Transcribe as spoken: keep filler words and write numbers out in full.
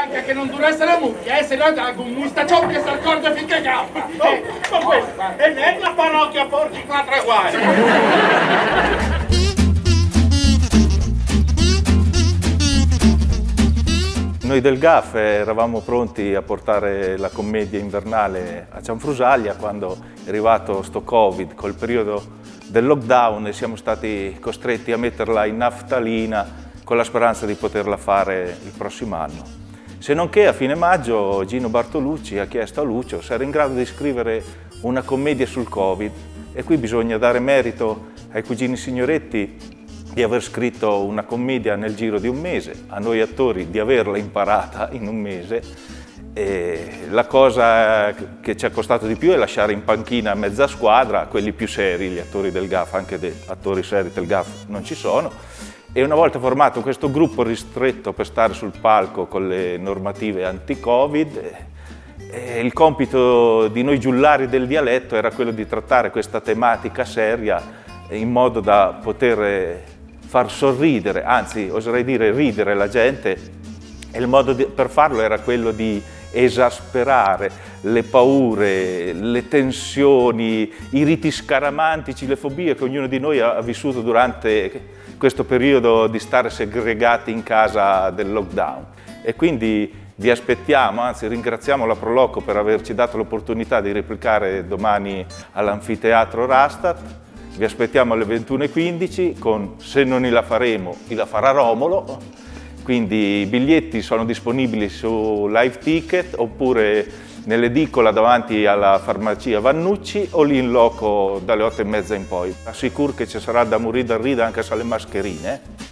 manca che non duresse la mucchia, eh, se no dà un mustaccione che si accorge finché gaffa. Oh, ma questa è non la parrocchia porti quattro guai. Noi del G A F eravamo pronti a portare la commedia invernale a Cianfrusaglia quando è arrivato sto Covid col periodo del lockdown e siamo stati costretti a metterla in naftalina con la speranza di poterla fare il prossimo anno. Se non che a fine maggio Gino Bartolucci ha chiesto a Lucio se era in grado di scrivere una commedia sul Covid e qui bisogna dare merito ai cugini Signoretti di aver scritto una commedia nel giro di un mese, a noi attori di averla imparata in un mese. E la cosa che ci è costato di più è lasciare in panchina mezza squadra, quelli più seri, gli attori del G A F, anche degli attori seri del G A F non ci sono. E una volta formato questo gruppo ristretto per stare sul palco con le normative anti-Covid, e il compito di noi giullari del dialetto era quello di trattare questa tematica seria in modo da poter far sorridere, anzi oserei dire ridere la gente, e il modo di, per farlo era quello di esasperare le paure, le tensioni, i riti scaramantici, le fobie che ognuno di noi ha, ha vissuto durante questo periodo di stare segregati in casa del lockdown. E quindi vi aspettiamo, anzi ringraziamo la Proloco per averci dato l'opportunità di replicare domani all'Anfiteatro Rastatt. Vi aspettiamo alle ventuno e quindici con Se non la faremo, la farà Romolo. Quindi i biglietti sono disponibili su Live Ticket oppure nell'edicola davanti alla farmacia Vannucci o lì in loco dalle otto e mezza in poi. Assicuro che ci sarà da morire da ridere anche se alle mascherine.